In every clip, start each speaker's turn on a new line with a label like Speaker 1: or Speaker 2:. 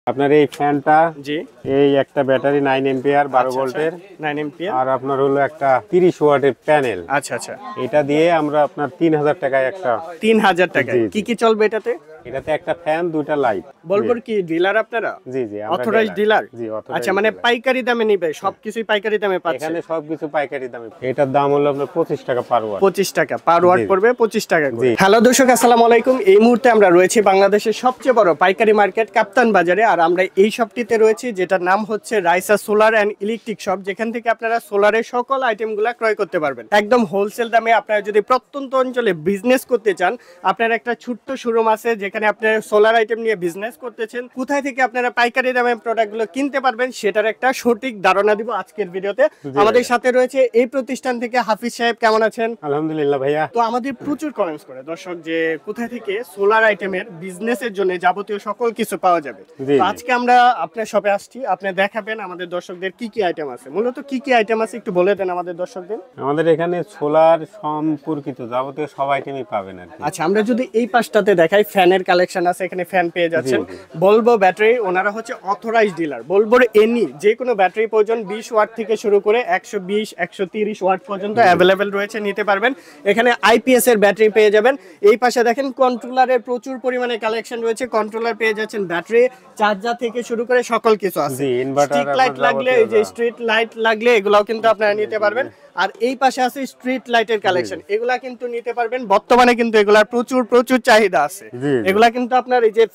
Speaker 1: আপনার এই ফ্যানটা
Speaker 2: জি
Speaker 1: এই একটা ব্যাটারি 9 এম্পিয়ার 12 ভোল্টের
Speaker 2: 9 এম্পিয়ার
Speaker 1: আর আপনার হলো একটা 30 ওয়াটের প্যানেল।
Speaker 2: আচ্ছা আচ্ছা
Speaker 1: এটা দিয়ে আমরা আপনার 3000 টাকায় একটা
Speaker 2: 3000 টাকা
Speaker 1: জি, জি।
Speaker 2: কি কি চলবে এটাতে?
Speaker 1: এটাতে একটা ফ্যান দুইটা লাইট।
Speaker 2: বলবো কি ডিলার আপনারা?
Speaker 1: জি জি আমরা
Speaker 2: অথরাইজ ডিলার?
Speaker 1: জি authorized
Speaker 2: আচ্ছা মানে
Speaker 1: dealer।
Speaker 2: পাইকারি দামে নিবে সবকিছুই পাইকারি দামে পাচ্ছে।
Speaker 1: এখানে সবকিছু পাইকারি দামে। এটার দাম হলো আপনার 25 টাকা পার ওয়াট।
Speaker 2: 25 টাকা পার ওয়াট
Speaker 1: জি।
Speaker 2: পড়বে 25 টাকা করে।
Speaker 1: জি।
Speaker 2: হ্যালো দর্শক আসসালামু আলাইকুম। এই মুহূর্তে আমরা রয়েছি বাংলাদেশের সবচেয়ে বড় পাইকারি মার্কেট কাপ্তান বাজারে, আর আমরা এই শপটিতে রয়েছি যেটার নাম হচ্ছে Raisa solar and electric shop, যেখান থেকে আপনারা সোলারের সকল আইটেমগুলো ক্রয় করতে পারবেন একদম হোলসেল দামে। আপনারা যদি প্রত্যন্ত অঞ্চলে বিজনেস করতে চান, আপনার একটা ছোট্ট শোরুম আছে যেখানে আপনারা সোলার আইটেম নিয়ে বিজনেস করতেছেন, কোথায় থেকে আপনারা পাইকারি দামে প্রোডাক্টগুলো কিনতে পারবেন সেটার একটা সঠিক ধারণা দিব আজকের ভিডিওতে। আমাদের সাথে রয়েছে এই প্রতিষ্ঠান থেকে হাফিজ সাহেব। কেমন আছেন?
Speaker 1: আলহামদুলিল্লাহ ভাইয়া।
Speaker 2: তো আমাদের প্রচুর কমেন্টস করে দর্শক যে কোথায় থেকে সোলার আইটেমের বিজনেসের জন্য যাবতীয় সকল কিছু পাওয়া যাবে।
Speaker 1: জি,
Speaker 2: তো
Speaker 1: জি।
Speaker 2: আজকে আমরা আপনার শপে আসছি, আপনি দেখাবেন আমাদের দর্শকদের কি কি আইটেম আছে। মূলত কি কি আইটেম আছে একটু বলে দেন আমাদের দর্শকদের।
Speaker 1: আমাদের এখানে সোলার সম্পর্কিত যাবতীয় সব আইটেমই পাবেন আর কি।
Speaker 2: আচ্ছা আমরা যদি এই পাশটাতে দেখাই, ফ্যানের কালেকশন আছে, এখানে ফ্যান পেয়ে যাচ্ছেন।
Speaker 1: জি,
Speaker 2: বলবো ব্যাটারি, ওনারা হচ্ছে অথরাইজড ডিলার। বলবোর এনি যে কোনো ব্যাটারি প্রয়োজন 20 ওয়াট থেকে শুরু করে 120 130 ওয়াট পর্যন্ত অ্যাভেলেবেল রয়েছে, নিতে পারবেন। এখানে আইপিএস এর ব্যাটারি পেয়ে যাবেন। এই পাশে দেখেন কন্ট্রোলারের প্রচুর পরিমাণে কালেকশন রয়েছে, কন্ট্রোলার পেয়ে যাচ্ছেন, ব্যাটারি চার্জার থেকে শুরু করে সকল কিছু আছে।
Speaker 1: জি, ইনভার্টার
Speaker 2: স্ট্রিট লাইট
Speaker 1: আপনার
Speaker 2: লাগলে, এই যে স্ট্রিট লাইট লাগলে এগুলাও কিন্তু আপনারা নিতে পারবেন। আর এই পাশে আছে স্ট্রিট লাইটের কালেকশন, এগুলা কিন্তু নিতে পারবেন। বর্তমানে কিন্তু এগুলার প্রচুর প্রচুর চাহিদা আছে।
Speaker 1: জি, জি।
Speaker 2: এগুলা কিন্তু আপনার এই যে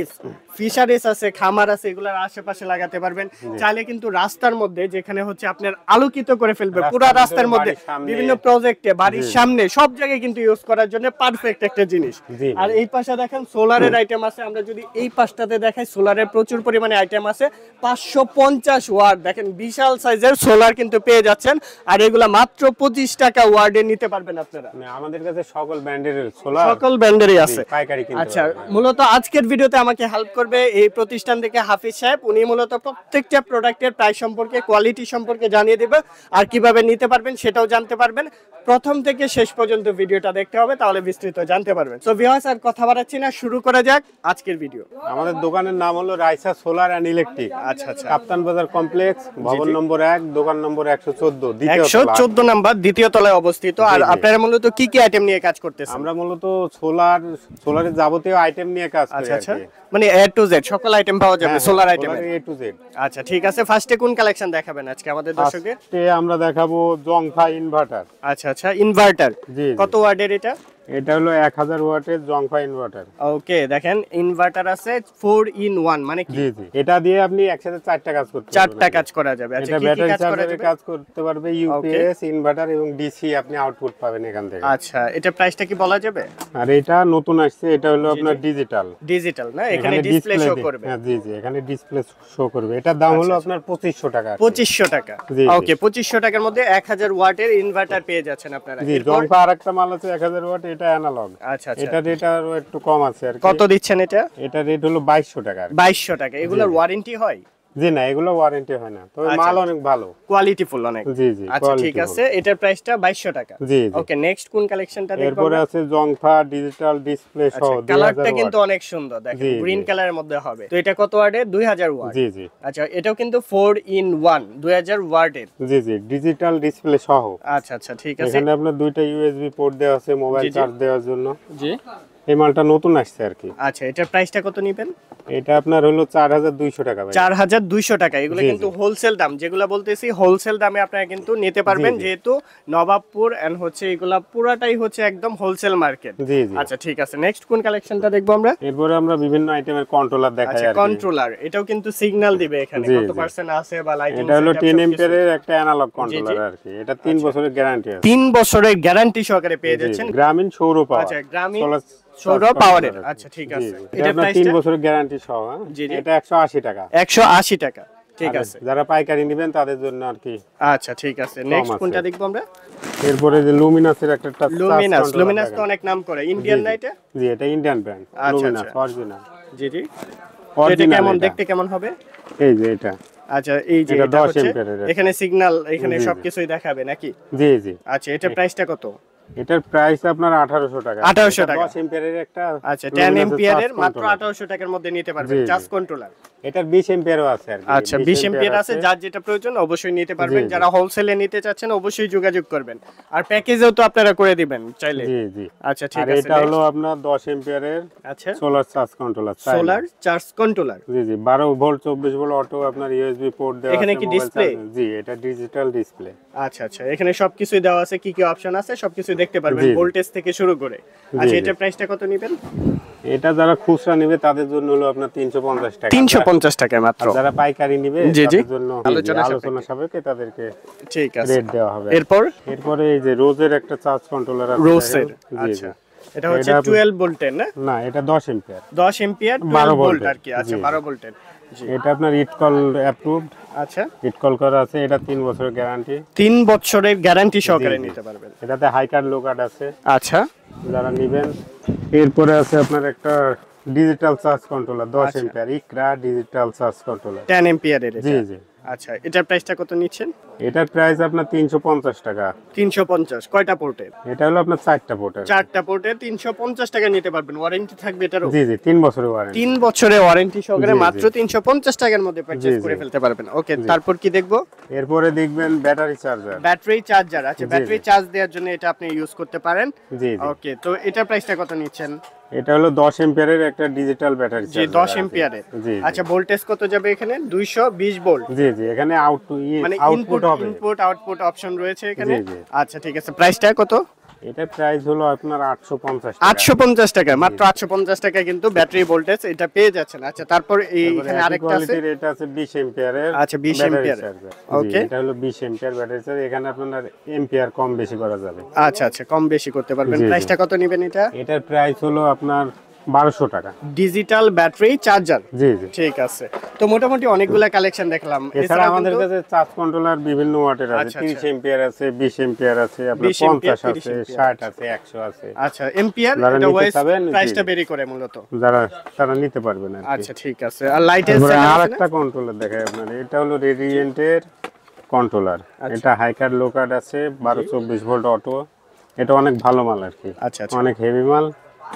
Speaker 2: ফিশারিস আছে, খামার আছে, এগুলার আশেপাশে লাগাতে পারবেন। চাইলে কিন্তু রাস্তার মধ্যে যেখানে হচ্ছে আপনার আলোকিত করে ফেলবে পুরো রাস্তার মধ্যে,
Speaker 1: বাড়ির সামনে।
Speaker 2: বিভিন্ন প্রজেক্টে, বাড়ির সামনে সব জায়গায় কিন্তু ইউজ করার জন্য পারফেক্ট একটা জিনিস।
Speaker 1: জি।
Speaker 2: আর এই পাশে দেখেন সোলারের আইটেম আছে। আমরা যদি এই পাশটাতে দেখাই, সোলারের প্রচুর পরিমাণে আইটেম আছে। 550 ওয়াট দেখেন বিশাল সাইজের সোলার কিন্তু পেয়ে যাচ্ছেন, আর এগুলা মাত্র 25 টাকা ওয়ার্ডে নিতে পারবেন আপনারা।
Speaker 1: মানে আমাদের কাছে সকল ব্র্যান্ডের সোলার
Speaker 2: সকল ব্র্যান্ডেরই আছে
Speaker 1: পাইকারি কিনতে
Speaker 2: আচ্ছা
Speaker 1: পারবেন।
Speaker 2: মূলত আজকের ভিডিওতে আমাকে হেল্প করবে এই প্রতিষ্ঠান থেকে হাফিজ সাহেব। উনি মূলত প্রত্যেকটা প্রোডাক্টের প্রাইস সম্পর্কে, কোয়ালিটি সম্পর্কে জানিয়ে দেবে, আর কিভাবে নিতে পারবেন সেটাও জানতে পারবেন। প্রথম থেকে শেষ পর্যন্ত ভিডিওটা দেখতে হবে, তাহলে বিস্তারিত জানতে পারবেন। সো ভিউয়ার্স আর কথা বাড়াচ্ছি না, শুরু করা যাক আজকের ভিডিও।
Speaker 1: আমাদের দোকানের নাম হলো রাইসা সোলার অ্যান্ড ইলেকট্রিক।
Speaker 2: আচ্ছা আচ্ছা
Speaker 1: কাপ্তান বাজার কমপ্লেক্স, ভবন নম্বর 1, দোকান নম্বর 114, দ্বিতীয় তলা।
Speaker 2: 114 নাম্বার, দ্বিতীয় তলায় অবস্থিত। আর
Speaker 1: জি, জি।
Speaker 2: আপনারা মূলত কি কি আইটেম নিয়ে কাজ করতেছেন?
Speaker 1: আমরা মূলত সোলারের যাবতীয় আইটেম নিয়ে কাজ করি
Speaker 2: আচ্ছা
Speaker 1: আর
Speaker 2: আচ্ছা
Speaker 1: কি।
Speaker 2: মানে এ টু জেড সকল আইটেম পাওয়া যাবে solar item.
Speaker 1: A to Z।
Speaker 2: আচ্ছা ঠিক আছে, ফার্স্টে কোন কালেকশন দেখাবেন আজকে আমাদের দর্শকদের?
Speaker 1: ফার্স্টে আমরা দেখাবো জংফা ইনভার্টার।
Speaker 2: আচ্ছা আচ্ছা ইনভার্টার
Speaker 1: জি, জি।
Speaker 2: কত ওয়াটের এটা?
Speaker 1: এটা হলো 1000 ওয়াটের জংফা ইনভার্টার।
Speaker 2: ওকে দেখেন ইনভার্টার আছে 4 in 1 মানে কি
Speaker 1: জি জি। এটা দিয়ে আপনি একসাথে 4টা কাজ করতে পারবেন।
Speaker 2: 4টা কাজ করা যাবে। আচ্ছা
Speaker 1: এটা
Speaker 2: কি কি
Speaker 1: ব্যাটারি
Speaker 2: কাজ করা
Speaker 1: চার্জারে
Speaker 2: যাবে?
Speaker 1: কাজ করতে পারবে, ইউপিএস, ইনভার্টার এবং ডিসি আপনি আউটপুট পাবেন এখান থেকে।
Speaker 2: আচ্ছা এটা প্রাইসটা কি বলা যাবে?
Speaker 1: আর এটা নতুন আসছে, এটা হলো আপনার ডিজিটাল।
Speaker 2: ডিজিটাল না, এখানে ডিসপ্লে শো করবে।
Speaker 1: হ্যাঁ জি জি, এখানে ডিসপ্লে শো করবে। এটার দাম হলো আপনার 2500 টাকা।
Speaker 2: 2500 টাকা।
Speaker 1: জি, জি।
Speaker 2: ওকে 2500 টাকার মধ্যে 1000 ওয়াটের ইনভার্টার পেয়ে যাচ্ছেন আপনারা।
Speaker 1: জি,
Speaker 2: এরপর
Speaker 1: জংফা আরেকটা মাল আছে 1000 ওয়াট, এটা অ্যানালগ।
Speaker 2: আচ্ছা আচ্ছা
Speaker 1: এটা রেট আরো একটু কম আছে আর কি।
Speaker 2: কত দিচ্ছেন এটা?
Speaker 1: এটা রেট হলো 2200 টাকা আর কি।
Speaker 2: 2200 টাকা। এগুলোর ওয়ারেন্টি হয়?
Speaker 1: জি না, এগুলো ওয়ারেন্টি হয় না, তবে
Speaker 2: আচ্ছা,
Speaker 1: মাল অনেক ভালো।
Speaker 2: কোয়ালিটিফুল অনেক।
Speaker 1: জি জি,
Speaker 2: আচ্ছা
Speaker 1: quality
Speaker 2: ঠিক
Speaker 1: ভালো।
Speaker 2: আছে, এটার প্রাইসটা 2200 টাকা।
Speaker 1: জি জি।
Speaker 2: ওকে নেক্সট কোন কালেকশনটা দেখব?
Speaker 1: এরপরে আছে জংফা ডিজিটাল ডিসপ্লে সহ
Speaker 2: আচ্ছা
Speaker 1: 2000
Speaker 2: কালারটা
Speaker 1: ওয়াট।
Speaker 2: কিন্তু অনেক সুন্দর দেখেন,
Speaker 1: জি, জি।
Speaker 2: গ্রিন কালারের মধ্যে হবে। তো এটা কত ওয়াটের? 2000 ওয়াট।
Speaker 1: জি জি।
Speaker 2: আচ্ছা এটাও কিন্তু 4 in 1 2000 ওয়াটের।
Speaker 1: জি জি, ডিজিটাল ডিসপ্লে সহ।
Speaker 2: আচ্ছা আচ্ছা ঠিক আছে।
Speaker 1: এখানে আপনার দুইটা ইউএসবি পোর্ট দেওয়া আছে মোবাইল
Speaker 2: জি, জি।
Speaker 1: চার্জ দেওয়ার জন্য।
Speaker 2: জি
Speaker 1: এই মালটা নতুন আসছে আর কি।
Speaker 2: আচ্ছা এটার প্রাইসটা কত নেবেন?
Speaker 1: এটা আপনার হলো 4200 টাকা ভাই।
Speaker 2: 4200 টাকা। এগুলো
Speaker 1: জি,
Speaker 2: কিন্তু
Speaker 1: জি।
Speaker 2: হোলসেল দাম, যেগুলো বলতেছি হোলসেল দামে আপনারা কিন্তু নিতে পারবেন,
Speaker 1: জি, জি।
Speaker 2: যেহেতু নবাবপুর এন্ড হচ্ছে এগুলা পুরাটাই হচ্ছে একদম হোলসেল মার্কেট।
Speaker 1: জি জি।
Speaker 2: আচ্ছা ঠিক আছে, নেক্সট কোন কালেকশনটা দেখবো আমরা?
Speaker 1: এরপরে আমরা বিভিন্ন আইটেমের কন্ট্রোলার দেখাই
Speaker 2: আচ্ছা
Speaker 1: আর কি।
Speaker 2: কন্ট্রোলার, এটাও কিন্তু সিগন্যাল দিবে এখানে
Speaker 1: জি,
Speaker 2: কত
Speaker 1: জি।
Speaker 2: পার্সেন্ট আছে বা লাইটিং।
Speaker 1: এটা হলো 10 এম্পিয়ারের একটা অ্যানালগ কন্ট্রোলার আর কি। এটা 3 বছরের গ্যারান্টি আছে।
Speaker 2: 3 বছরের গ্যারান্টি সহকারে পেয়ে
Speaker 1: জি,
Speaker 2: যাচ্ছেন।
Speaker 1: গ্রামীণ সৌর পাওয়ার।
Speaker 2: আচ্ছা গ্রামীণ
Speaker 1: Solar
Speaker 2: সৌর
Speaker 1: charge
Speaker 2: পাওয়ারের।
Speaker 1: controller।
Speaker 2: আচ্ছা ঠিক
Speaker 1: জি,
Speaker 2: আছে,
Speaker 1: জি। এটা
Speaker 2: এটা
Speaker 1: আপনার 3
Speaker 2: প্রাইসটা
Speaker 1: বছরের গ্যারান্টি সহ। হ্যাঁ?
Speaker 2: জি, জি।
Speaker 1: এটা 180 টাকা।
Speaker 2: 180 টাকা। ঠিক
Speaker 1: আর
Speaker 2: আছে
Speaker 1: যারা পাইকারি নেবেন তাদের জন্য আর কি।
Speaker 2: আচ্ছা ঠিক আছে, নেক্সট
Speaker 1: আছে।
Speaker 2: কোনটা দেখবো আমরা?
Speaker 1: এরপরে যে লুমিনাসের একটা টাচ
Speaker 2: লুমিনাস তো অনেক নাম করে, ইন্ডিয়ান না এটা?
Speaker 1: জি, এটা ইন্ডিয়ান ব্র্যান্ড।
Speaker 2: আচ্ছা,
Speaker 1: লুমিনাস
Speaker 2: আচ্ছা।
Speaker 1: অরিজিনাল।
Speaker 2: জি জি। এটা
Speaker 1: অরিজিনাল
Speaker 2: কেমন
Speaker 1: এটা।
Speaker 2: দেখতে কেমন হবে?
Speaker 1: এই যে এটা।
Speaker 2: আচ্ছা এই যে
Speaker 1: এটা
Speaker 2: এটা
Speaker 1: 10
Speaker 2: হচ্ছে
Speaker 1: এম্পিয়ারের একটা।
Speaker 2: এখানে সিগন্যাল, এখানে
Speaker 1: জি, জি।
Speaker 2: সবকিছুই দেখাবে নাকি?
Speaker 1: জি জি।
Speaker 2: আচ্ছা এটা প্রাইসটা কত?
Speaker 1: এটার প্রাইস আপনার 1800 টাকা।
Speaker 2: 1800
Speaker 1: এটা
Speaker 2: টাকা।
Speaker 1: 10 এম্পিয়ারের একটা।
Speaker 2: আচ্ছা 10
Speaker 1: Luminous-এর
Speaker 2: এম্পিয়ারের
Speaker 1: charge
Speaker 2: মাত্র
Speaker 1: controller।
Speaker 2: 1800 টাকার মধ্যে নিতে পারবেন
Speaker 1: জি, জি।
Speaker 2: Charge controller.
Speaker 1: এটার 20 এম্পিয়ারও আছে আর কি।
Speaker 2: আচ্ছা 20 এম্পিয়ার আছে, যার যেটা প্রয়োজন অবশ্যই নিতে পারবেন। যারা হোলসেলে নিতে চাচ্ছেন অবশ্যই যোগাযোগ করবেন। আর প্যাকেজেও তো আপনারা করে দিবেন চাইলে।
Speaker 1: জি জি।
Speaker 2: আচ্ছা ঠিক
Speaker 1: আর
Speaker 2: আছে।
Speaker 1: এটা হলো আপনার 10 এম্পিয়ারের
Speaker 2: আচ্ছা
Speaker 1: solar charge controller.
Speaker 2: Solar charge controller.
Speaker 1: জি জি, 12 ভোল্ট 24 ভোল্ট অটো আপনার ইউএসবি পোর্ট দেওয়া আছে।
Speaker 2: এখানে কি ডিসপ্লে?
Speaker 1: জি, এটা ডিজিটাল ডিসপ্লে।
Speaker 2: আচ্ছা আচ্ছা, এখানে সবকিছুই দেওয়া আছে, কি কি অপশন আছে সবকিছু দেখতে পারবেন,
Speaker 1: জি, জি।
Speaker 2: ভোল্টেজ থেকে শুরু করে। আচ্ছা
Speaker 1: জি,
Speaker 2: এটার প্রাইসটা কত নেবেন?
Speaker 1: এটা যারা খুচরা নেবে তাদের জন্য হলো আপনার 350 টাকা।
Speaker 2: 350 টাকায় মাত্র।
Speaker 1: আর যারা পাইকারি নেবে
Speaker 2: জি, জি।
Speaker 1: তাদের জন্য
Speaker 2: আলোচনা
Speaker 1: আলোচনা সাপেক্ষে তাদেরকে
Speaker 2: ঠিক আছে।
Speaker 1: রেট দেওয়া হবে।
Speaker 2: এরপর
Speaker 1: এই যে রোজের একটা চার্জ কন্ট্রোলার আছে।
Speaker 2: রোসের।
Speaker 1: জি,
Speaker 2: আচ্ছা
Speaker 1: জি।
Speaker 2: এটা হচ্ছে
Speaker 1: এটা
Speaker 2: 12 ভোল্টের না?
Speaker 1: না, এটা 10 এম্পিয়ার।
Speaker 2: 10 এম্পিয়ার
Speaker 1: 12
Speaker 2: 12 ভোল্ট
Speaker 1: ভোল্টের।
Speaker 2: আর কি। আচ্ছা
Speaker 1: জি, জি।
Speaker 2: 12 ভোল্টের। জি
Speaker 1: এটা আপনার ইটকল অ্যাপ্রুভড।
Speaker 2: আচ্ছা
Speaker 1: ইটকল করা আছে। এটা 3 বছরের গ্যারান্টি।
Speaker 2: 3 বছরের গ্যারান্টি সহকারে
Speaker 1: জি, জি।
Speaker 2: নিতে পারবেন।
Speaker 1: এটাতে হাই কার্ড লো কার্ড আছে
Speaker 2: আচ্ছা
Speaker 1: যারা নেবেন। এরপরে আছে আপনার একটা ডিজিটাল চার্জ কন্ট্রোলার 10
Speaker 2: আচ্ছা।
Speaker 1: Ampere Iqra digital charge controller.
Speaker 2: 10 এম্পিয়ারের
Speaker 1: জি
Speaker 2: এটা।
Speaker 1: জি।
Speaker 2: আচ্ছা এটার প্রাইসটা কত নিচ্ছেন?
Speaker 1: এটার প্রাইস আপনার 350 টাকা।
Speaker 2: 350। কয়টা পোর্টের?
Speaker 1: এটা হলো আপনার 4টা পোর্টের।
Speaker 2: 4টা পোর্টে 350 টাকা নিতে পারবেন। ওয়ারেন্টি থাকবে এটারও?
Speaker 1: জি জি, 3 বছরের ওয়ারেন্টি।
Speaker 2: 3 বছরের ওয়ারেন্টি সহকারে
Speaker 1: জি, জি।
Speaker 2: মাত্র 350 টাকার মধ্যে পারচেজ
Speaker 1: জি, জি।
Speaker 2: করে ফেলতে পারবেন। ওকে তারপর কি দেখবো?
Speaker 1: এরপরে দেখবেন ব্যাটারি চার্জার।
Speaker 2: Battery charger. আচ্ছা
Speaker 1: জি,
Speaker 2: ব্যাটারি
Speaker 1: জি।
Speaker 2: চার্জ দেওয়ার জন্য এটা আপনি ইউজ করতে পারেন।
Speaker 1: জি জি।
Speaker 2: ওকে তো এটার প্রাইসটা কত নিচ্ছেন?
Speaker 1: এটা হলো 10 এম্পিয়ারের একটা ডিজিটাল ব্যাটারি
Speaker 2: জি
Speaker 1: চার্জার।
Speaker 2: 10 এম্পিয়ারের।
Speaker 1: জি।
Speaker 2: আচ্ছা ভোল্টেজ কত যাবে এখানে? 220 ভোল্ট।
Speaker 1: জি জি, এখানে
Speaker 2: মানে
Speaker 1: আউটপুট হবে।
Speaker 2: ইনপুট আউটপুট অপশন রয়েছে এখানে।
Speaker 1: জি, জি।
Speaker 2: আচ্ছা ঠিক আছে, প্রাইসটা কত?
Speaker 1: এটা প্রাইস হলো আপনার 850 টাকা।
Speaker 2: 850 টাকা, মাত্র 850 টাকায় কিন্তু ব্যাটারি ভোল্টেজ এটা পেয়ে যাচ্ছেন। আচ্ছা তারপর এখানে আরেকটা আছে।
Speaker 1: এটা আছে 20 এম্পিয়ারের।
Speaker 2: আচ্ছা 20 এম্পিয়ার।
Speaker 1: ওকে,
Speaker 2: ওকে
Speaker 1: এটা হলো 20 এম্পিয়ার ব্যাটারি চার্জ। এখানে আপনার এম্পিয়ার কম বেশি করা যাবে।
Speaker 2: আচ্ছা আচ্ছা, কম বেশি করতে পারবেন।
Speaker 1: জি, জি।
Speaker 2: প্রাইসটা কত নেবেন এটা?
Speaker 1: এটার প্রাইস হলো আপনার 1200 টাকা।
Speaker 2: Digital battery charger.
Speaker 1: জি জি।
Speaker 2: ঠিক আছে, তো মোটামুটি অনেকগুলা কালেকশন দেখলাম।
Speaker 1: এছাড়া আমাদের কাছে চার্জ কন্ট্রোলার বিভিন্ন ওয়াটের আছে।
Speaker 2: আচ্ছা,
Speaker 1: 30 এম্পিয়ার আছে, 20 এম্পিয়ার আছে, আপনার
Speaker 2: 20 এম্পিয়ার,
Speaker 1: 50
Speaker 2: 30
Speaker 1: আছে,
Speaker 2: এম্পিয়ার
Speaker 1: 60 আছে, 100 আছে।
Speaker 2: আচ্ছা এম্পিয়ার
Speaker 1: যারা
Speaker 2: এটা
Speaker 1: নিতে
Speaker 2: ওয়াইজ
Speaker 1: চাবেন, জি।
Speaker 2: প্রাইসটা বেরি করে মূলত।
Speaker 1: যারা তারা নিতে পারবেন আর কি।
Speaker 2: আচ্ছা ঠিক আছে, আর লাইটের
Speaker 1: তারপরে
Speaker 2: সেল আছে না?
Speaker 1: আরেকটা কন্ট্রোলার দেখাই আপনার। এটা হলো রেডিয়েন্টের কন্ট্রোলার।
Speaker 2: আচ্ছা।
Speaker 1: এটা হাই কার্ড লো কার্ড আছে, 12-24 ভোল্ট অটো। এটা অনেক ভালো মাল আর কি।
Speaker 2: আচ্ছা আচ্ছা,
Speaker 1: অনেক হেভি মাল।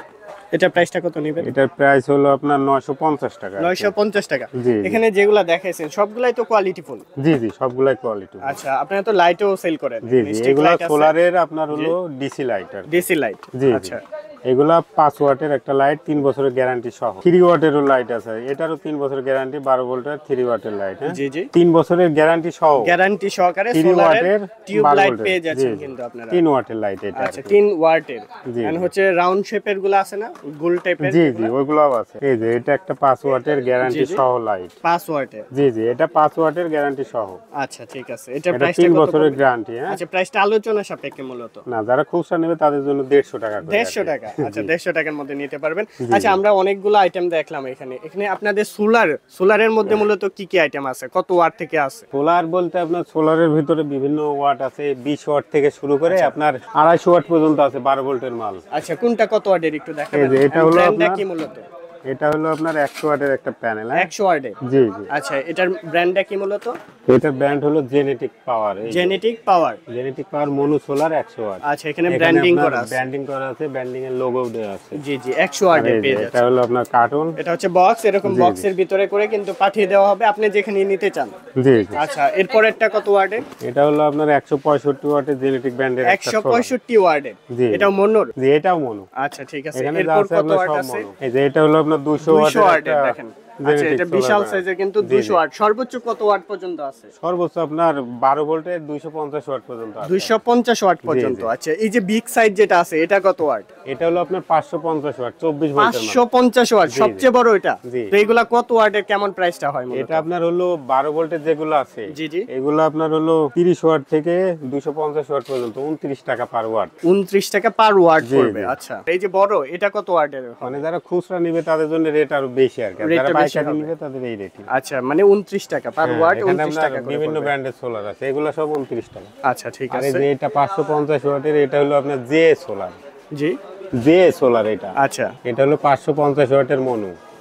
Speaker 2: এটা প্রাইসটা কত নেবেন?
Speaker 1: এটার প্রাইস হলো আপনার 950 টাকা আর কি।
Speaker 2: 950 টাকা।
Speaker 1: জি, জি।
Speaker 2: এখানে যেগুলা দেখাইছেন সবগুলাই তো কোয়ালিটিফুল।
Speaker 1: জি জি, সবগুলাই কোয়ালিটি।
Speaker 2: আচ্ছা আপনারা তো লাইটও সেল করেন?
Speaker 1: জি জি, এগুলা সোলারের আপনার হলো ডিসি লাইট আর কি।
Speaker 2: DC light.
Speaker 1: জি, জি।
Speaker 2: আচ্ছা
Speaker 1: এগুলা 5 ওয়াটের একটা লাইট, 3 বছরের গ্যারান্টি সহ। 3 ওয়াটেরও লাইট আছে, এটারও 3 বছরের গ্যারান্টি, 12 ভোল্টের 3 ওয়াটের লাইট। হ্যাঁ
Speaker 2: জি জি,
Speaker 1: 3 বছরের গ্যারান্টি সহ
Speaker 2: গ্যারান্টি সহকারে
Speaker 1: 3
Speaker 2: সোলারের
Speaker 1: ওয়াটের
Speaker 2: টিউব
Speaker 1: 12
Speaker 2: লাইট
Speaker 1: ভোল্টের।
Speaker 2: পেয়ে যাচ্ছেন
Speaker 1: জি, জি।
Speaker 2: কিন্তু আপনারা।
Speaker 1: 3 ওয়াটের লাইট এটা।
Speaker 2: আচ্ছা 3 ওয়াটের।
Speaker 1: জি,
Speaker 2: এন্ড
Speaker 1: জি।
Speaker 2: হচ্ছে রাউন্ড শেপের গুলো আছে না, গোল টাইপের?
Speaker 1: জি জি, ওইগুলোও আছে। এই যে এটা একটা 5 ওয়াটের গ্যারান্টি
Speaker 2: জি, জি।
Speaker 1: সহ লাইট।
Speaker 2: 5 ওয়াটের।
Speaker 1: জি জি, এটা 5 ওয়াটের গ্যারান্টি সহ।
Speaker 2: আচ্ছা ঠিক আছে, এটার
Speaker 1: এটা
Speaker 2: প্রাইসটা
Speaker 1: 3
Speaker 2: কত
Speaker 1: বছরের
Speaker 2: পড়বে?
Speaker 1: গ্যারান্টি। হ্যাঁ
Speaker 2: আচ্ছা প্রাইসটা আলোচনা সাপেক্ষে মূলত।
Speaker 1: না, যারা খুচরা নেবে তাদের জন্য 150 টাকা করে।
Speaker 2: 150 টাকা। আচ্ছা 150 টাকার মধ্যে নিতে পারবেন। আচ্ছা আমরা অনেকগুলো আইটেম দেখলাম এখানে। এখানে আপনাদের সোলারের মধ্যে মূলত কি কি আইটেম আছে, কত ওয়াট থেকে আছে?
Speaker 1: সোলার বলতে আপনার সোলারের ভিতরে বিভিন্ন ওয়াট আছে, 20 ওয়াট থেকে শুরু করে
Speaker 2: আচ্ছা।
Speaker 1: আপনার 250 ওয়াট পর্যন্ত আছে, 12 ভোল্টের মাল।
Speaker 2: আচ্ছা কোনটা কত ওয়াটের একটু দেখাবেন?
Speaker 1: এই যে এটা হলো
Speaker 2: ব্র্যান্ডটা
Speaker 1: আপনার-
Speaker 2: কি মূলত?
Speaker 1: এটা হলো আপনার 100 ওয়াটের একটা প্যানেল।
Speaker 2: 100 ওয়াটের।
Speaker 1: জি জি।
Speaker 2: আচ্ছা এটার ব্র্যান্ডটা কি মূলত?
Speaker 1: এটার ব্র্যান্ড হলো genetic power.
Speaker 2: Genetic power.
Speaker 1: Genetic power mono solar 100 watt.
Speaker 2: আচ্ছা এখানে ব্র্যান্ডিং করা আছে।
Speaker 1: ব্র্যান্ডিং করা আছে, ব্র্যান্ডিং এর লোগো দেওয়া আছে।
Speaker 2: জি জি 100 ওয়াটের
Speaker 1: আর এই যে
Speaker 2: পেয়ে
Speaker 1: এটা
Speaker 2: যাচ্ছে।
Speaker 1: হলো আপনার কার্টুন।
Speaker 2: এটা হচ্ছে বক্স, এরকম
Speaker 1: জি, জি।
Speaker 2: বক্সের ভিতরে করে কিন্তু পাঠিয়ে দেওয়া হবে আপনি যেখানে নিতে চান।
Speaker 1: জি জি।
Speaker 2: আচ্ছা এরপরেরটা কত ওয়াটের?
Speaker 1: এটা হলো আপনার 165 ওয়াটের জেনেটিক ব্র্যান্ডের একটা সোলার।
Speaker 2: 165 ওয়াটের।
Speaker 1: জি।
Speaker 2: এটাও মনোর?
Speaker 1: জি, এটাও মনো।
Speaker 2: আচ্ছা ঠিক আছে,
Speaker 1: এখানে যা
Speaker 2: এরপর
Speaker 1: আছে
Speaker 2: কত
Speaker 1: আপনার
Speaker 2: ওয়াট
Speaker 1: সব
Speaker 2: আছে?
Speaker 1: মনো। এই যে এটা হলো আপনার 200
Speaker 2: 200
Speaker 1: ওয়াটের
Speaker 2: ওয়াটের
Speaker 1: একটা
Speaker 2: দেখেন। আচ্ছা
Speaker 1: জেনেটিক
Speaker 2: এটা
Speaker 1: সোলার
Speaker 2: বিশাল
Speaker 1: ব্র্যান্ড।
Speaker 2: সাইজের কিন্তু
Speaker 1: জি,
Speaker 2: 200
Speaker 1: জি।
Speaker 2: ওয়াট। সর্বোচ্চ কত ওয়াট পর্যন্ত আছে?
Speaker 1: সর্বোচ্চ আপনার 12 ভোল্টের 250 ওয়াট পর্যন্ত আছে।
Speaker 2: 250 ওয়াট পর্যন্ত।
Speaker 1: জি।
Speaker 2: আচ্ছা এই যে বিগ সাইজ যেটা আছে এটা কত ওয়াট?
Speaker 1: এটা হলো আপনার 550 ওয়াট, 24 ভোল্টের মাল।
Speaker 2: 550 ওয়াট,
Speaker 1: জি,
Speaker 2: সবচেয়ে বড় এটা।
Speaker 1: জি।
Speaker 2: তো এগুলা কত ওয়াটের, কেমন প্রাইসটা হয় মূলত?
Speaker 1: এটা আপনার হলো 12 ভোল্টের যেগুলো আছে,
Speaker 2: জি, জি।
Speaker 1: এগুলো আপনার হলো 30 ওয়াট থেকে 250 ওয়াট পর্যন্ত 29 টাকা পার ওয়াট।
Speaker 2: 29 টাকা পার ওয়াট
Speaker 1: জি,
Speaker 2: পড়বে।
Speaker 1: জি।
Speaker 2: আচ্ছা এই যে বড় এটা কত ওয়াটের?
Speaker 1: মানে যারা খুচরা নিবে তাদের জন্য রেট আরো বেশি আর কি। আর
Speaker 2: রেটটা
Speaker 1: যারা
Speaker 2: বেশি
Speaker 1: পাইকারি
Speaker 2: হবে।
Speaker 1: নিবে তাদের এই রেটই।
Speaker 2: আচ্ছা মানে 29 টাকা পার ওয়াট, 29 টাকা করে
Speaker 1: বিভিন্ন
Speaker 2: পড়বে।
Speaker 1: ব্র্যান্ডের সোলার আছে, এগুলো সব 29 টাকা।
Speaker 2: আচ্ছা ঠিক
Speaker 1: আর এই
Speaker 2: আছে।
Speaker 1: যে এটা 550 ওয়াটের, এটা হলো আপনার জে সোলার।
Speaker 2: জি
Speaker 1: জে সোলার এটা।
Speaker 2: আচ্ছা
Speaker 1: এটা হলো 550 ওয়াটের মনো।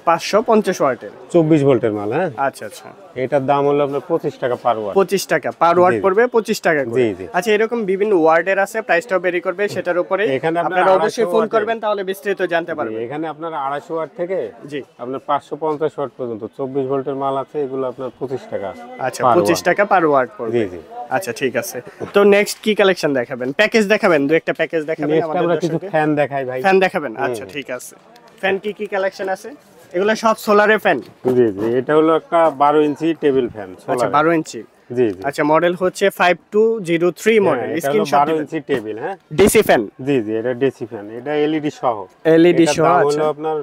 Speaker 2: 550 ওয়াটের
Speaker 1: 24 ভোল্টের মাল। হ্যাঁ,
Speaker 2: আচ্ছা আচ্ছা,
Speaker 1: এটার দাম হলো আপনার 25 টাকা পার ওয়াট।
Speaker 2: 25 টাকা পার ওয়াট পড়বে, 25 টাকা করে।
Speaker 1: জি জি।
Speaker 2: আচ্ছা, এরকম বিভিন্ন ওয়ার্ডের আছে, প্রাইসটাও ভেরি করবে সেটার উপরে।
Speaker 1: এখানে
Speaker 2: আপনারা অবশ্যই ফোন করবেন, তাহলে বিস্তারিত জানতে পারবেন।
Speaker 1: এখানে আপনার 250 ওয়াট থেকে
Speaker 2: জি,
Speaker 1: আপনার 550 ওয়াট পর্যন্ত 24 ভোল্টের মাল আছে, এগুলো আপনার 25 টাকা।
Speaker 2: আচ্ছা, 25 টাকা পার ওয়াট পড়বে।
Speaker 1: জি জি।
Speaker 2: আচ্ছা, ঠিক আছে। তো নেক্সট কি কালেকশন দেখাবেন? প্যাকেজ দেখাবেন, দুই একটা প্যাকেজ দেখাবেন
Speaker 1: নেক্সট
Speaker 2: আমাদের
Speaker 1: আমরা কিছু
Speaker 2: দর্শকদের?
Speaker 1: ফ্যান দেখাই ভাই।
Speaker 2: ফ্যান দেখাবেন, আচ্ছা ঠিক আছে। ফ্যান কি কি কালেকশন আছে? এগুলো সব সোলারের ফ্যান?
Speaker 1: জি জি, এটা হলো একটা 12 ইঞ্চি টেবিল ফ্যান।
Speaker 2: আচ্ছা, 12 ইঞ্চি।
Speaker 1: জি জি।
Speaker 2: আচ্ছা, মডেল হচ্ছে 5203 মডেল।
Speaker 1: এটা হলো
Speaker 2: স্ক্রিনশট
Speaker 1: 12
Speaker 2: দিবেন।
Speaker 1: Inch table. হ্যাঁ,
Speaker 2: ডিসি ফ্যান?
Speaker 1: জি জি, এটা ডিসি ফ্যান, এটা এলইডি সহ।
Speaker 2: এলইডি
Speaker 1: এটার
Speaker 2: সহ,
Speaker 1: দাম
Speaker 2: আচ্ছা।
Speaker 1: হলো আপনার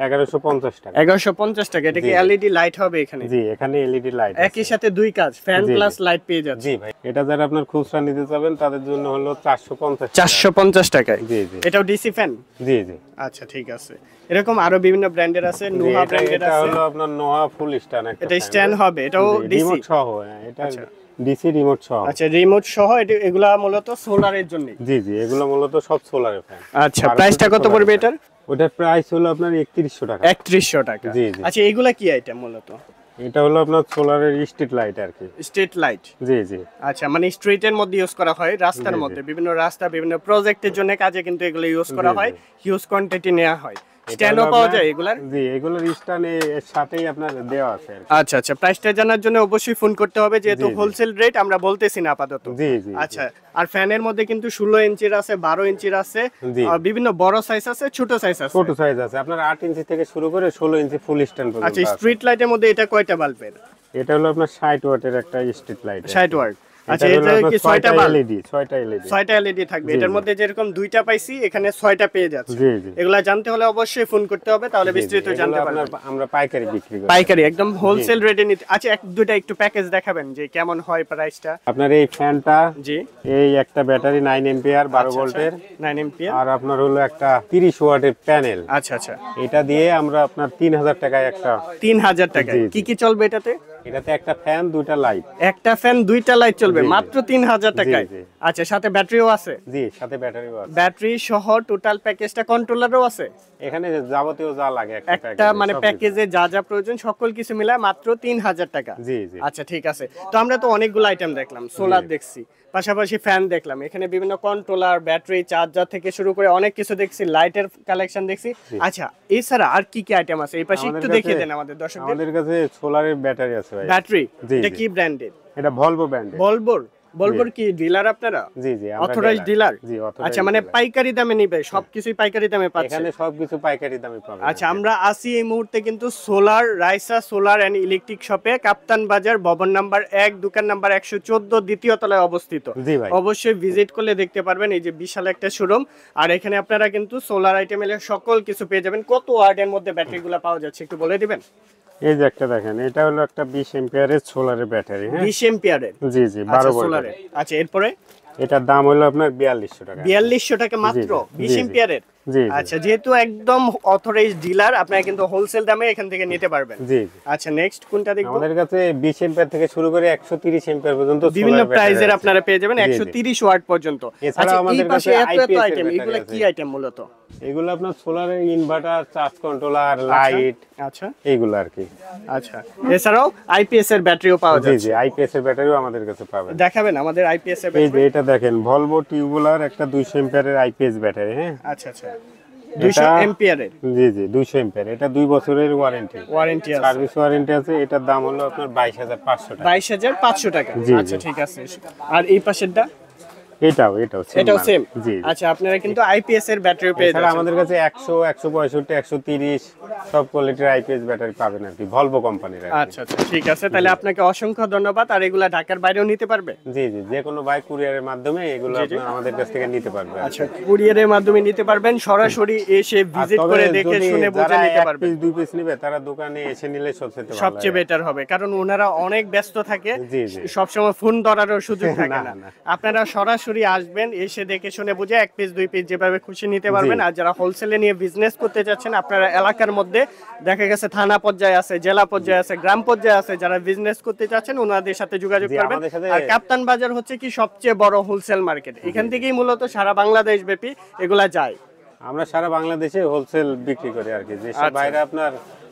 Speaker 1: 1150 টাকা।
Speaker 2: 1150 টাকা। এটা কি
Speaker 1: জি।
Speaker 2: এলইডি লাইট হবে এখানে?
Speaker 1: জি, এখানে এলইডি লাইট
Speaker 2: একই সাথে দুই কাজ, ফ্যান
Speaker 1: জি,
Speaker 2: প্লাস
Speaker 1: জি।
Speaker 2: লাইট পেয়ে যাচ্ছে।
Speaker 1: জি ভাই, এটা যারা আপনার খুচরা নিতে চাবেন তাদের জন্য হলো 450 টাকা।
Speaker 2: 450 টাকায়?
Speaker 1: জি জি।
Speaker 2: এটাও ডিসি ফ্যান?
Speaker 1: জি জি।
Speaker 2: আচ্ছা, ঠিক আছে। এরকম আরো বিভিন্ন ব্র্যান্ডের আছে,
Speaker 1: জি,
Speaker 2: নোহা
Speaker 1: এটা
Speaker 2: ব্র্যান্ডের
Speaker 1: এটা
Speaker 2: আছে।
Speaker 1: হলো আপনার নোহা ফুল স্ট্যান্ড একটা
Speaker 2: এটা
Speaker 1: fan,
Speaker 2: স্ট্যান্ড হবে, এটাও
Speaker 1: জি,
Speaker 2: ডিসি?
Speaker 1: রিমোট সহ। হ্যাঁ, এটা
Speaker 2: আচ্ছা।
Speaker 1: ডিসি রিমোট সহ।
Speaker 2: আচ্ছা, রিমোট সহ। এগুলা মূলত সোলারের জন্য?
Speaker 1: জি জি, এগুলো মূলত সব সোলারের ফ্যান।
Speaker 2: আচ্ছা, প্রাইসটা কত পড়বে এটার?
Speaker 1: ওটার প্রাইস হলো আপনার 3100 টাকা।
Speaker 2: 3100 টাকা।
Speaker 1: জি, জি।
Speaker 2: আচ্ছা, এগুলা কি আইটেম মূলত?
Speaker 1: এটা হলো আপনার সোলারের স্ট্রিট লাইট আর কি।
Speaker 2: Street light?
Speaker 1: জি জি।
Speaker 2: আচ্ছা, মানে স্ট্রিটের মধ্যে ইউজ করা হয়, রাস্তার
Speaker 1: জি, জি।
Speaker 2: মধ্যে বিভিন্ন রাস্তা, বিভিন্ন প্রজেক্টের জন্য কাজে কিন্তু এগুলো ইউজ করা
Speaker 1: জি,
Speaker 2: হয়,
Speaker 1: জি।
Speaker 2: হিউজ কোয়ান্টিটি নেওয়া হয়।
Speaker 1: এটা
Speaker 2: স্ট্যান্ডও
Speaker 1: হলো
Speaker 2: পাওয়া
Speaker 1: আপনার-
Speaker 2: যায় এগুলার?
Speaker 1: জি, এগুলোর স্ট্যান্ড এর সাথেই আপনার দেওয়া আছে আর কি।
Speaker 2: আচ্ছা আচ্ছা, প্রাইসটা জানার জন্য অবশ্যই ফোন করতে হবে, যেহেতু
Speaker 1: জি, জি।
Speaker 2: হোলসেল রেট আমরা বলতেছি না আপাতত।
Speaker 1: জি জি।
Speaker 2: আচ্ছা, আর ফ্যানের মধ্যে কিন্তু 16 ইঞ্চির আছে, 12 ইঞ্চির আছে,
Speaker 1: জি।
Speaker 2: আর বিভিন্ন বড় সাইজ আছে, ছোট সাইজ আছে।
Speaker 1: ছোট সাইজ আছে আপনার 8 ইঞ্চি থেকে শুরু করে 16 ইঞ্চি ফুল স্ট্যান্ড পর্যন্ত
Speaker 2: আচ্ছা,
Speaker 1: আছে।
Speaker 2: স্ট্রিট লাইটের মধ্যে এটা কয়টা বাল্বের?
Speaker 1: এটা হলো আপনার 60 ওয়াটের একটা স্ট্রিট লাইট।
Speaker 2: 60 ওয়াট। আচ্ছা, এটা কি 6টা বাল্ব?
Speaker 1: এলইডি, 6টা এলইডি।
Speaker 2: 6টা এলইডি থাকবে।
Speaker 1: জি,
Speaker 2: এটার
Speaker 1: জি।
Speaker 2: মধ্যে যেরকম 2টা পাইছি, এখানে 6টা পেয়ে যাচ্ছে।
Speaker 1: জি জি।
Speaker 2: এগুলা জানতে হলে অবশ্যই ফোন করতে হবে, তাহলে
Speaker 1: জি, জি,
Speaker 2: বিস্তারিত
Speaker 1: এগুলো
Speaker 2: জানতে
Speaker 1: আপনার
Speaker 2: পারবেন।
Speaker 1: আমরা পাইকারি বিক্রি করি।
Speaker 2: পাইকারি একদম হোলসেল রেটে নিতে। আচ্ছা, এক দুইটা একটু প্যাকেজ দেখাবেন যে কেমন হয় প্রাইসটা?
Speaker 1: আপনার এই ফ্যানটা,
Speaker 2: জি।
Speaker 1: এই একটা ব্যাটারি 9 এম্পিয়ার 12 ভোল্টের,
Speaker 2: 9 এম্পিয়ার।
Speaker 1: আর আপনার হলো একটা 30 ওয়াটের প্যানেল।
Speaker 2: আচ্ছা আচ্ছা,
Speaker 1: এটা দিয়ে আমরা আপনার 3000 টাকায় একটা।
Speaker 2: 3000 টাকায়
Speaker 1: জি, জি।
Speaker 2: কি কি চলবে এটাতে?
Speaker 1: এটাতে একটা ফ্যান, দুইটা লাইট।
Speaker 2: একটা ফ্যান, দুইটা লাইট চলবে
Speaker 1: জি, জি।
Speaker 2: মাত্র 3000 টাকায়?
Speaker 1: জি।
Speaker 2: আচ্ছা, সাথে ব্যাটারিও আছে?
Speaker 1: জি, সাথে ব্যাটারিও আছে।
Speaker 2: ব্যাটারি সহ টোটাল প্যাকেজটা, কন্ট্রোলারও আছে?
Speaker 1: এখানে যাবতীয় যা লাগে
Speaker 2: একটা
Speaker 1: প্যাকেজে,
Speaker 2: মানে
Speaker 1: সব কিছু।
Speaker 2: প্যাকেজে যা যা প্রয়োজন সকল কিছু মিলায় মাত্র 3000 টাকা?
Speaker 1: জি জি।
Speaker 2: আচ্ছা, ঠিক আছে। তো আমরা তো অনেকগুলো আইটেম দেখলাম, সোলার দেখছি, পাশাপাশি ফ্যান দেখলাম, এখানে বিভিন্ন কন্ট্রোলার, ব্যাটারি, চার্জার থেকে শুরু করে অনেক কিছু দেখছি, লাইটের কালেকশন দেখছি। আচ্ছা, এছাড়া আর কি কি আইটেম আছে? এই পাশে
Speaker 1: আমাদের
Speaker 2: একটু
Speaker 1: কাছে-
Speaker 2: দেখিয়ে দেন আমাদের দর্শকদের।
Speaker 1: আমাদের কাছে সোলারের ব্যাটারি আছে ভাই।
Speaker 2: ব্যাটারি?
Speaker 1: জি,
Speaker 2: এটা
Speaker 1: জি।
Speaker 2: কি ব্র্যান্ডের?
Speaker 1: এটা ভলভো ব্র্যান্ডের।
Speaker 2: বলবোর? বলবোর কি ডিলার আপনারা?
Speaker 1: জি জি, আমরা
Speaker 2: অথরাইজড ডিলার?
Speaker 1: জি, authorized
Speaker 2: আচ্ছা, মানে
Speaker 1: dealer।
Speaker 2: পাইকারি দামে নিবে, সবকিছুই পাইকারি দামে পাচ্ছে?
Speaker 1: এখানে সবকিছু পাইকারি দামে পাবেন।
Speaker 2: আচ্ছা, আমরা আসি এই মুহূর্তে কিন্তু solar, Raisa solar and electric শপে, কাপ্তান বাজার, ভবন নাম্বার 1, দোকান নাম্বার 114, দ্বিতীয় তলায় অবস্থিত।
Speaker 1: জি ভাই।
Speaker 2: অবশ্যই ভিজিট করলে দেখতে পারবেন এই যে বিশাল একটা শোরুম। আর এখানে আপনারা কিন্তু সোলার আইটেমের সকল কিছু পেয়ে যাবেন। কত ওয়াটের মধ্যে ব্যাটারিগুলো পাওয়া যাচ্ছে একটু বলে দিবেন?
Speaker 1: এই যে একটা দেখেন, এটা হলো একটা 20 এম্পিয়ারের সোলারের ব্যাটারি। হ্যাঁ,
Speaker 2: 20 এম্পিয়ারের?
Speaker 1: জি জি,
Speaker 2: আচ্ছা,
Speaker 1: 12
Speaker 2: সোলারের।
Speaker 1: ভোল্টের।
Speaker 2: আচ্ছা, এরপরে?
Speaker 1: এটার দাম হলো আপনার 4200 টাকা।
Speaker 2: 4200 টাকা মাত্র?
Speaker 1: জি, জি,
Speaker 2: 20
Speaker 1: জি।
Speaker 2: এম্পিয়ারের?
Speaker 1: জি জি।
Speaker 2: আচ্ছা, যেহেতু একদম অথরাইজড ডিলার, আপনারা কিন্তু হোলসেল দামে এখান থেকে নিতে পারবেন।
Speaker 1: জি জি।
Speaker 2: আচ্ছা, নেক্সট কোনটা দেখবো?
Speaker 1: আমাদের কাছে 20 এম্পিয়ার থেকে শুরু করে 130 এম্পিয়ার পর্যন্ত
Speaker 2: বিভিন্ন
Speaker 1: solar battery
Speaker 2: প্রাইজের
Speaker 1: আছে।
Speaker 2: আপনারা পেয়ে যাবেন,
Speaker 1: জি, জি।
Speaker 2: 130 ওয়াট পর্যন্ত।
Speaker 1: এছাড়াও
Speaker 2: আচ্ছা, এই
Speaker 1: আমাদের
Speaker 2: পাশে
Speaker 1: কাছে
Speaker 2: এত এত
Speaker 1: IPS এর
Speaker 2: আইটেম,
Speaker 1: battery
Speaker 2: এগুলো
Speaker 1: আছে।
Speaker 2: কি আইটেম মূলত?
Speaker 1: এগুলো আপনার সোলারের ইনভার্টার, চার্জ কন্ট্রোলার, লাইট,
Speaker 2: আচ্ছা
Speaker 1: এইগুলো আর কি।
Speaker 2: আচ্ছা, এছাড়াও আইপিএস এর ব্যাটারিও পাওয়া
Speaker 1: জি
Speaker 2: যাচ্ছে?
Speaker 1: জি, আইপিএস এর ব্যাটারিও আমাদের কাছে পাবেন।
Speaker 2: দেখাবেন আমাদের আইপিএস এর
Speaker 1: এই যে
Speaker 2: ব্যাটারি?
Speaker 1: এটা দেখেন, ভলভো টিউবুলার একটা 200 এম্পিয়ারের আইপিএস ব্যাটারি। হ্যাঁ,
Speaker 2: আচ্ছা আচ্ছা, 200
Speaker 1: এটা-
Speaker 2: এম্পিয়ারের
Speaker 1: জি জি, 200 এম্পিয়ার। এটা 2 বছরের ওয়ারেন্টি,
Speaker 2: ওয়ারেন্টি আছে?
Speaker 1: সার্ভিস ওয়ারেন্টি আছে। এটার দাম হলো আপনার 22500 টাকা।
Speaker 2: 22500 টাকা?
Speaker 1: জি,
Speaker 2: আচ্ছা,
Speaker 1: জি।
Speaker 2: ঠিক আছে। আর এই পাশেরটা?
Speaker 1: এটাও
Speaker 2: এটাও
Speaker 1: মাল।
Speaker 2: সেম?
Speaker 1: জি জি।
Speaker 2: আচ্ছা, আপনারা কিন্তু আইপিএস এর ব্যাটারি পেয়ে
Speaker 1: এছাড়া
Speaker 2: যাচ্ছেন?
Speaker 1: আমাদের কাছে 100, 165, 130 সব কোয়ালিটির আইপিএস ব্যাটারি পাবেন আর কি, ভলভো কোম্পানির আর কি।
Speaker 2: আচ্ছা আচ্ছা, ঠিক আছে। তাহলে আপনাকে অসংখ্য ধন্যবাদ। আর এগুলা ঢাকার বাইরেও নিতে পারবে?
Speaker 1: জি জি, যে কোনো বাই কুরিয়ারের মাধ্যমে এগুলো আপনার আমাদের কাছ থেকে নিতে পারবেন।
Speaker 2: আচ্ছা, কুরিয়ারের মাধ্যমে নিতে পারবেন, সরাসরি এসে
Speaker 1: আর
Speaker 2: ভিজিট
Speaker 1: তবে
Speaker 2: করে দেখে
Speaker 1: যদি
Speaker 2: শুনে বুঝে
Speaker 1: যারা
Speaker 2: নিতে
Speaker 1: এক
Speaker 2: পারবেন।
Speaker 1: পিস 2 পিস নিবে, তারা দোকানে এসে নিলে সবচেয়ে ভালো
Speaker 2: সবচেয়ে
Speaker 1: হয়।
Speaker 2: বেটার হবে, কারণ ওনারা অনেক ব্যস্ত থাকে,
Speaker 1: জি, জি।
Speaker 2: সবসময় ফোন ধরারও সুযোগ থাকে
Speaker 1: না,
Speaker 2: না।
Speaker 1: না।
Speaker 2: আপনারা সরাসরি আসবেন, এসে দেখে শুনে বুঝে 1 পিস 2 পিস যেভাবে খুশি নিতে পারবেন।
Speaker 1: জি।
Speaker 2: আর যারা হোলসেলে নিয়ে বিজনেস করতে চাচ্ছেন, আপনারা এলাকার মধ্যে দেখা গেছে থানা পর্যায়ে আছে, জেলা পর্যায়ে আছে, গ্রাম পর্যায়ে আছে, যারা বিজনেস করতে চাচ্ছেন ওনাদের সাথে যোগাযোগ
Speaker 1: জি,
Speaker 2: করবেন।
Speaker 1: আমাদের সাথে-
Speaker 2: আর কাপ্তান বাজার হচ্ছে কি সবচেয়ে বড় হোলসেল মার্কেট, এখান থেকেই মূলত সারা বাংলাদেশ ব্যাপী এগুলা যায়।
Speaker 1: আমরা সারা বাংলাদেশে হোলসেল বিক্রি করি আর কি। যেসব
Speaker 2: আচ্ছা।
Speaker 1: বাইরে আপনার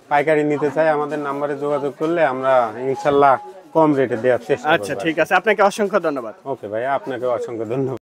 Speaker 1: পাইকারি নিতে চায় আমাদের নাম্বারে যোগাযোগ করলে আমরা ইনশাল্লাহ কম রেটে দেওয়ার চেষ্টা করব।
Speaker 2: আচ্ছা ঠিক আছে, আপনাকে অসংখ্য ধন্যবাদ।
Speaker 1: ওকে ভাই, আপনাকে অসংখ্য ধন্যবাদ।